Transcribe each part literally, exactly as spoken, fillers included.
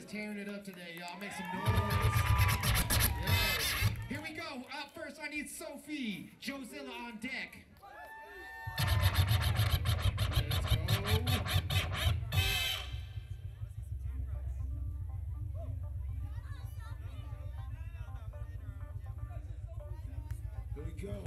tearing it up today, y'all. Make some noise. Yeah. Here we go. Up first, I need Sophie. Jozilla on deck. Let's go. Here we go.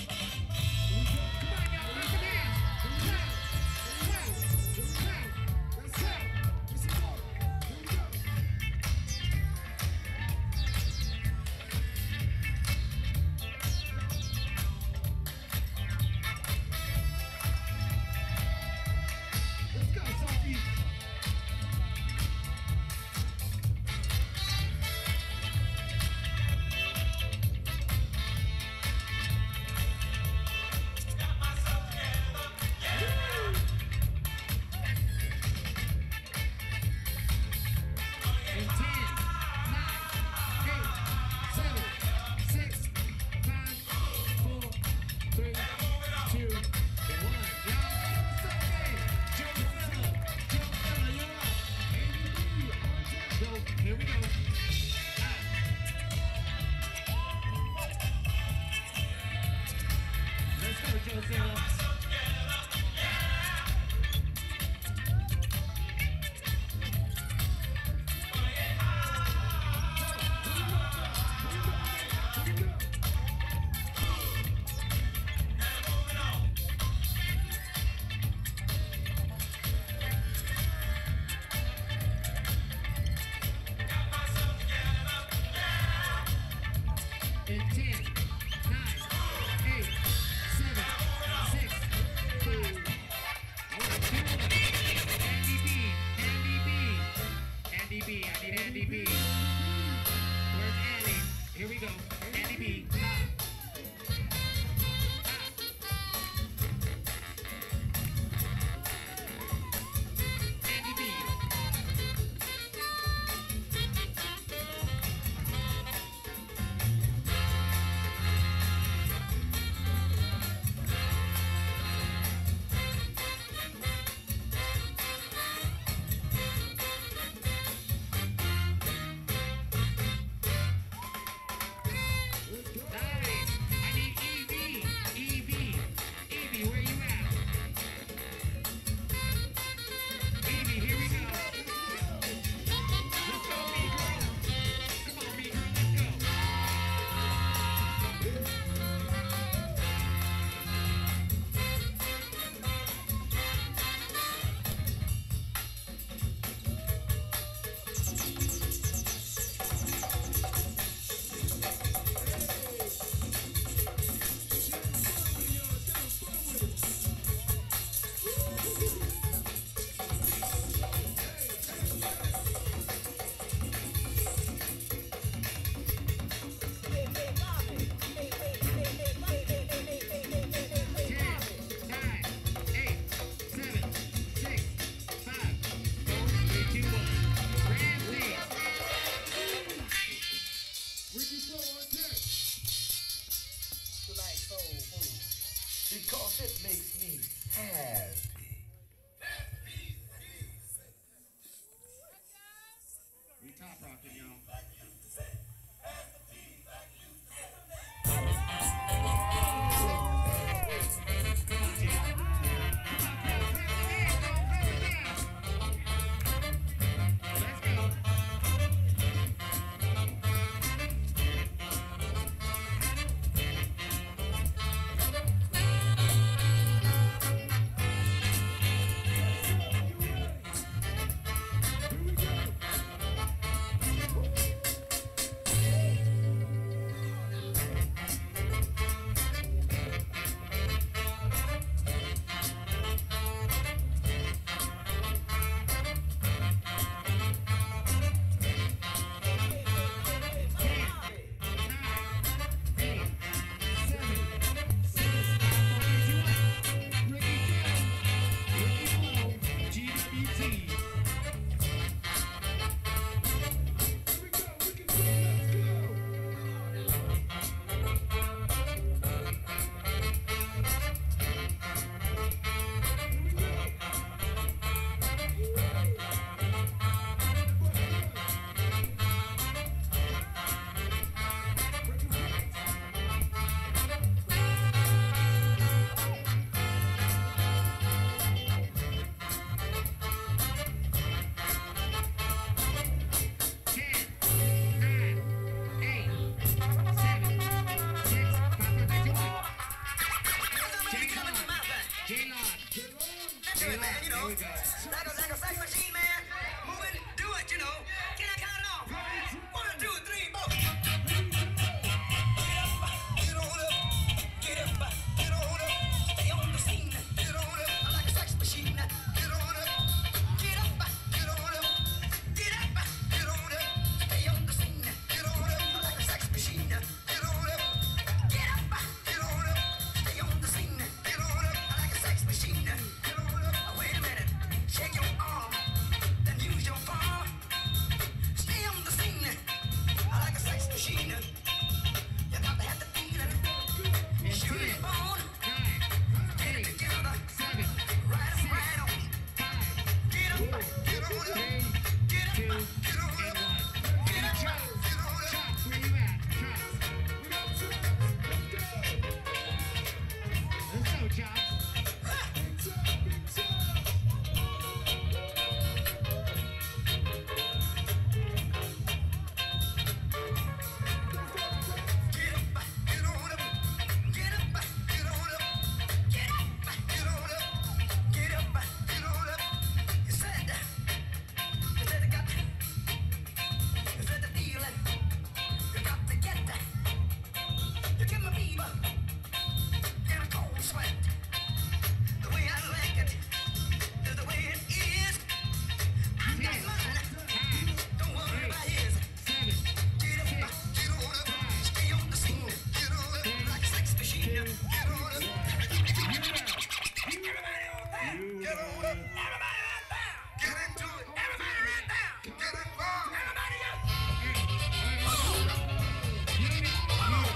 Because it makes me happy. We top rocking, y'all. we go. Like a, like a sex machine, man. Move it, do it, you know. Can I count it off? One, two, three, four. Get up, get on up, get up, get on up. Stay on the scene, get on up. Like a sex machine, get on up. Get up, get on up, get up, get on up. Stay on the scene, get on up. Like a sex machine, get on up. Get up, get on up. Stay on the scene, get on up. Like a sex machine, get on up. Oh, wait a minute, shake your arm, then use your palm. Stay on the scene, like a sex machine. You got to have the feeling, And shoot ten, it on, nine, get it eight, together, seven, right on, right on. five, Get up, get on up, three, get up, two, get on and up, one. get up, Chops, get on up. Chops, where you at? Chops. Let's go, Chops. Get up, get on up, get up, get on up, get up, get on up, get up, get on up. You said, you said you got, you said the feeling, you got to get that. You give me fever, get a cold sweat. The way I like it is the way it is. I got mine, don't worry about his. Seven, Get up, get on up, stay on the scene, get on up, like a sex machine, get on up. Everybody on there, get on up, everybody right there, get into it, everybody right there, get involved, everybody up. Come on, come on, come on,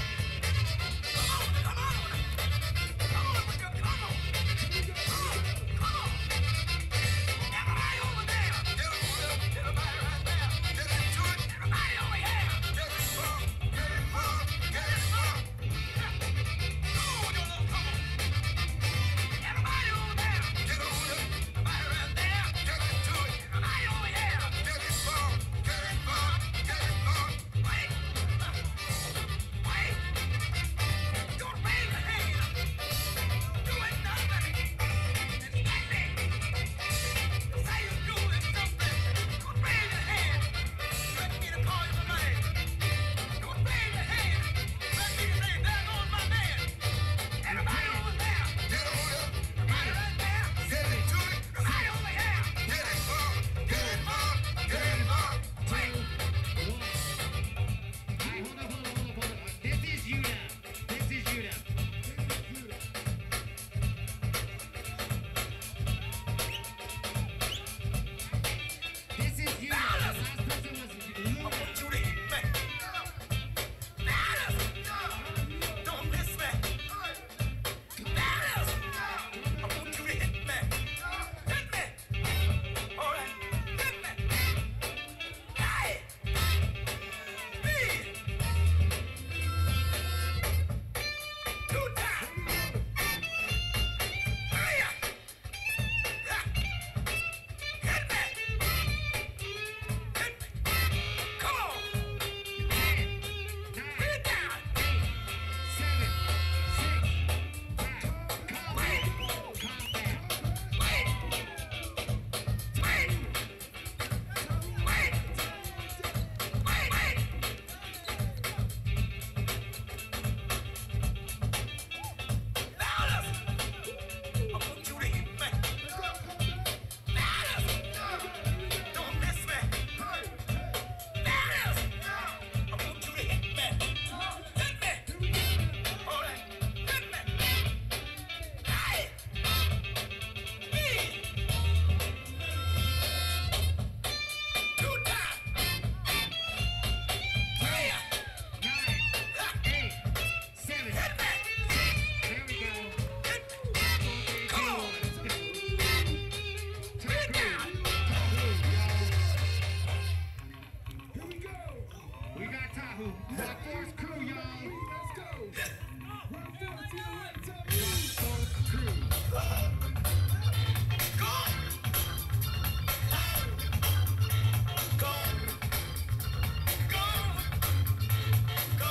come on, come on, with your come on, come on, everybody over there, get on up, everybody right there, get into it, everybody over here, get involved, get involved, get involved. Come on with your little come on. Everybody over there, get on up, everybody right there, get into it, everybody over here, get involved, get involved, get involved. Wait, wait, don't raise your hand, do it nothing, it's standing. Say you're doing something, don't raise your hand, let me to call you my name. Don't raise your hand, let me to say, there goes my man. Everybody over there, get on up, everybody right there, get into it, everybody over here, get involved, get involved, get involved. Wait. two, one. All right, hold up, hold up, hold up, hold up. This is you now. This is you now. This is you now. The last person was Luna. I want you to hit me. Dallas, don't miss me. Dallas, I want you to hit me. Hit me. All right, hit me. Hey, me. Two times. Three. Yeah. Hit me. Hit me. Come on. Ten, Get nine, down. eight, seven, six, five. Calm Wait. down. Calm down. Wait. Wait. Wait. Wait. Wait. Dallas, I want you to hit me. Dallas, don't miss me. Dallas, I want you to hit me. Hit me. All right, hit me. Hey, me. Two times. Three. Nine, eight, seven, Hit me. six. There we go. Hit me. Come on. Get down. We got Tahoe. Black Force crew, y'all. Black Force crew. Go. Go. Go. Go.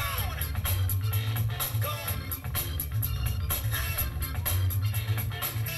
Go. Go.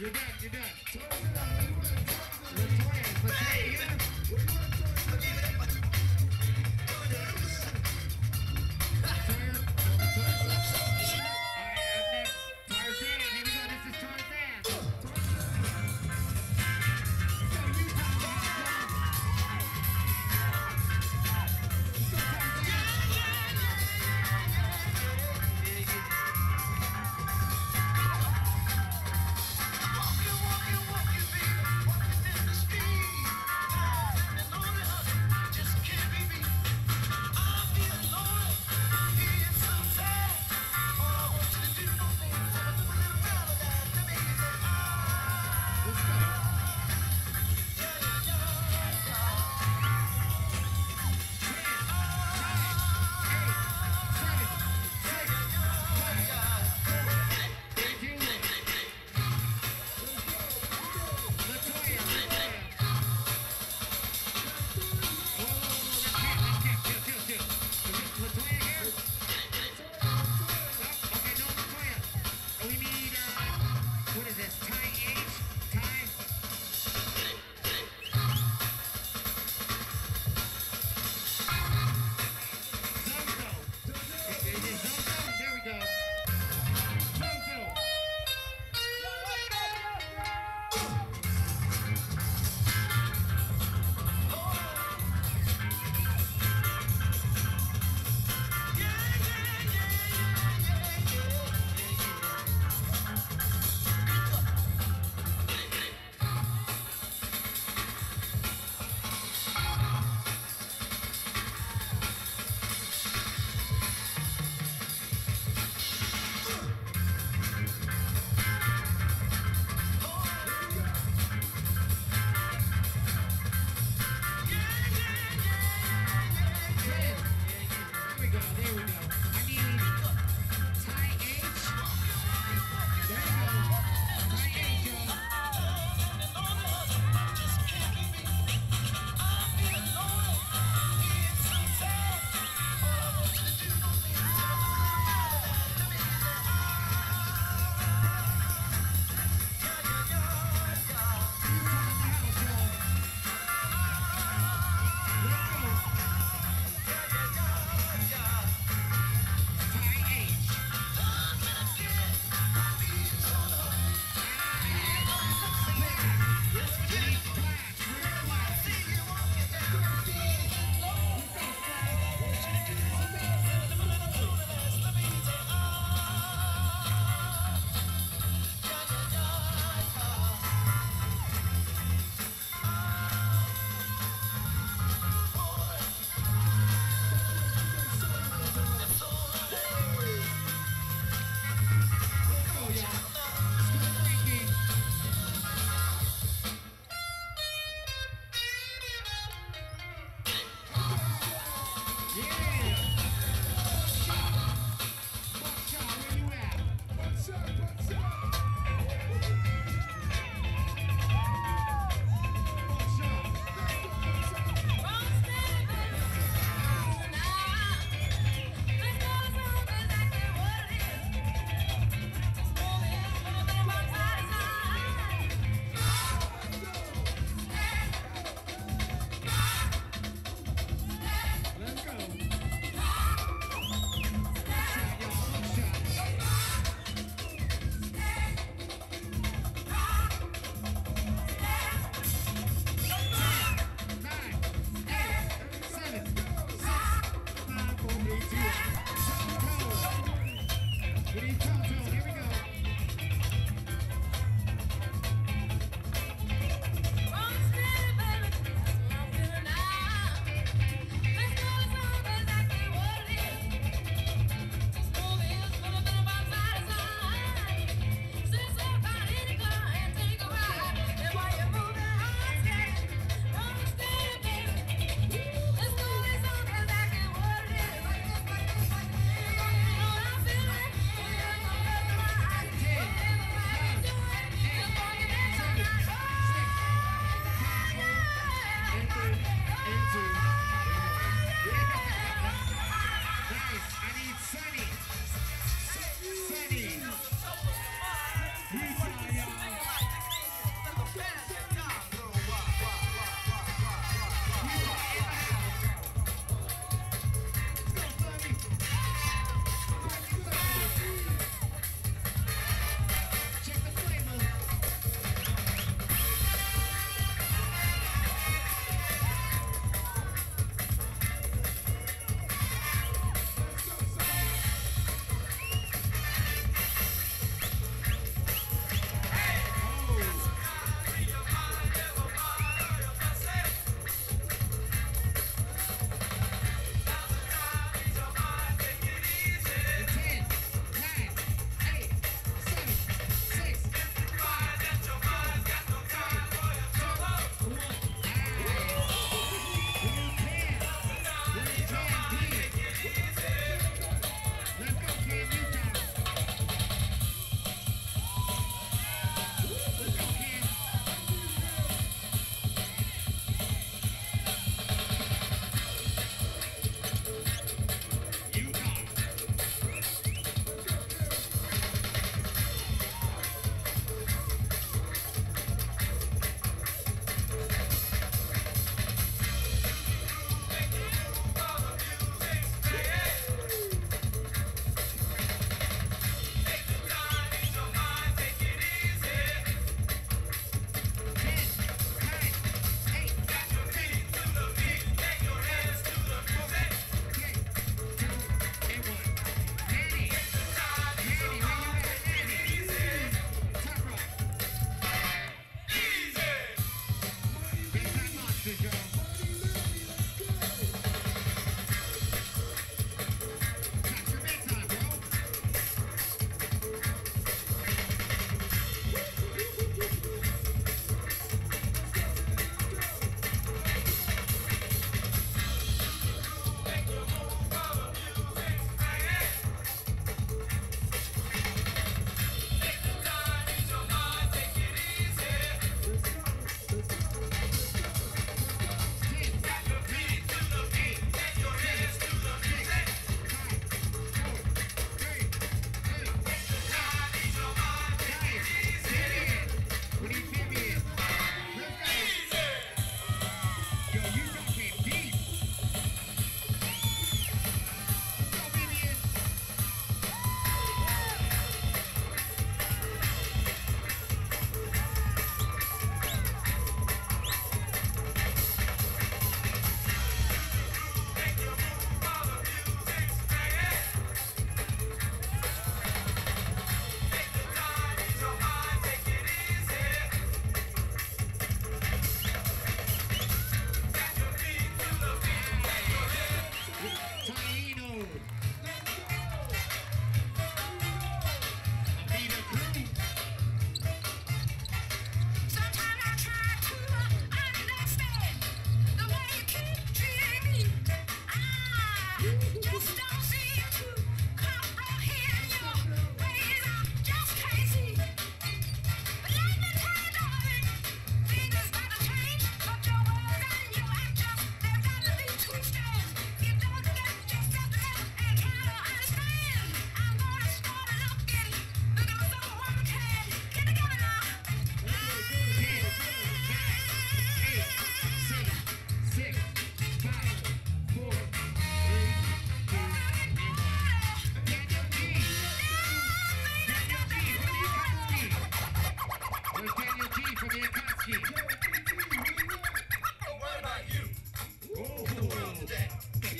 You're done, you're done. Latoya, Latoya. Walking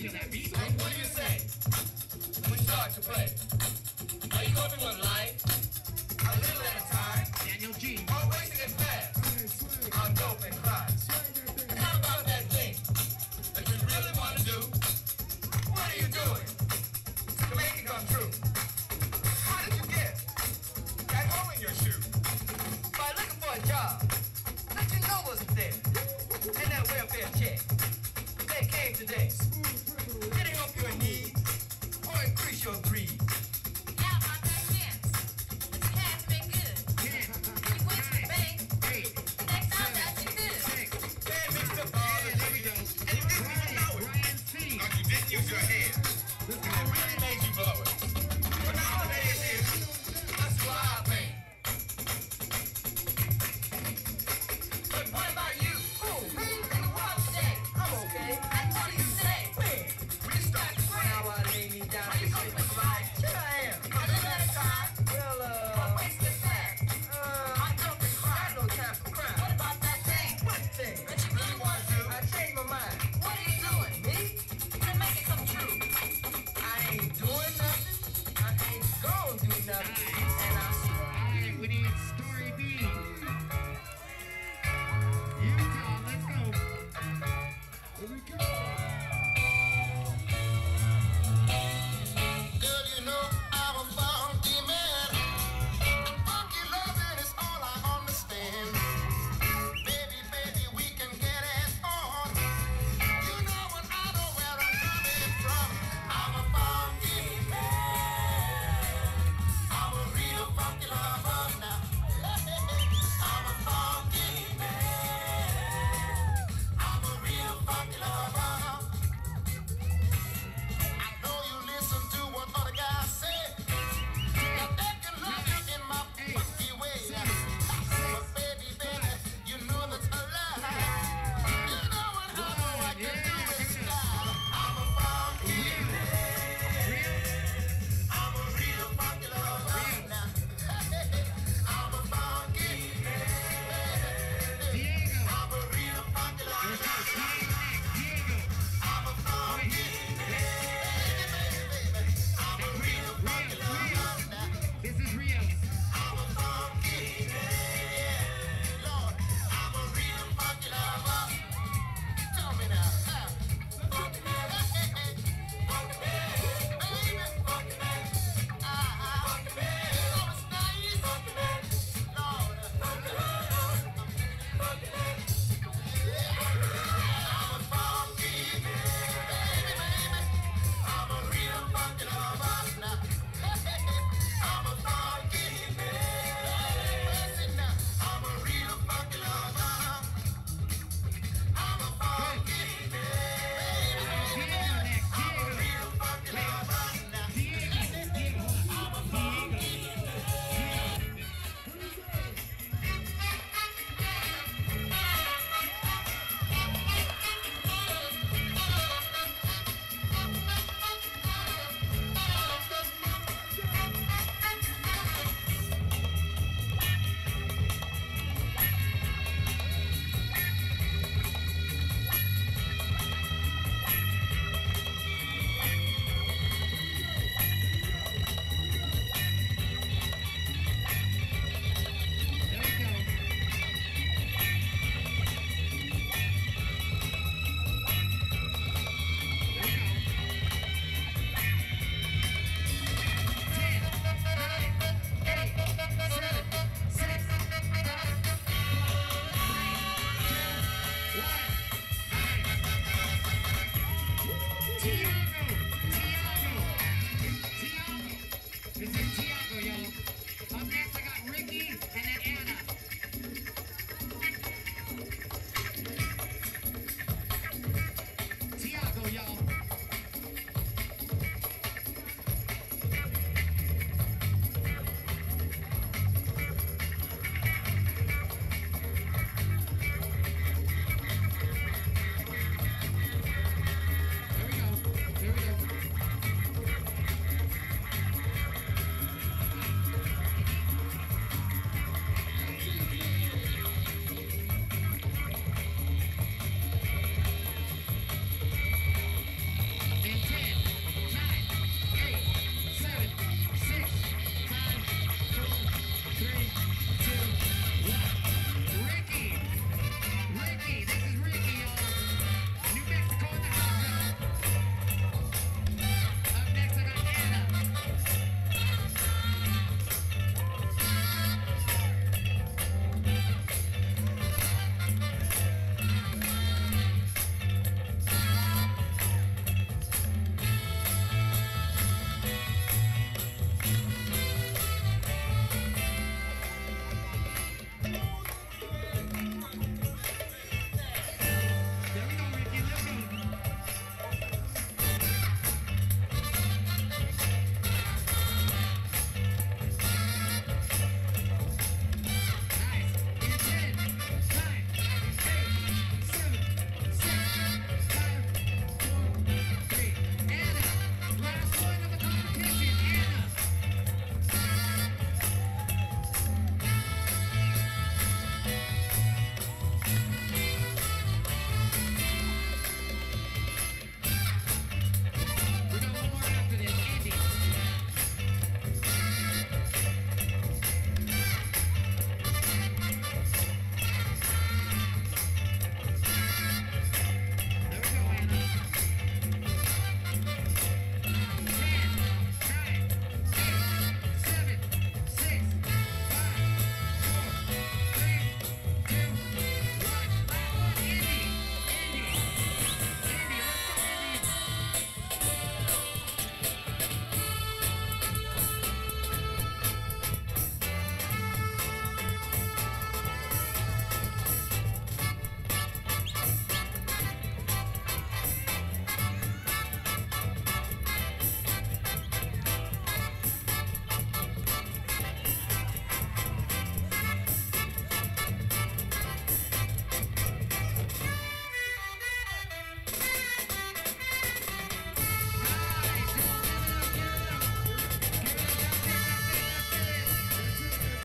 kill that beat. So what do you say? When we start to play, are you hoping with life? A little at a time. Daniel G. Always to get fast. On dope and crime. How about that thing that you really want to do? What are you doing to make it come true? How did you get that hole in your shoe? By looking for a job that you know wasn't there. And that welfare check that came today. Did it help your needs or increase your greed?